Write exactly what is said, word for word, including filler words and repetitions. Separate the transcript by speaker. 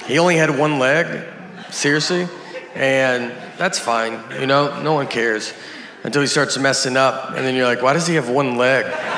Speaker 1: he only had one leg, seriously, and that's fine, you know, no one cares until he starts messing up, and then you're like, why does he have one leg?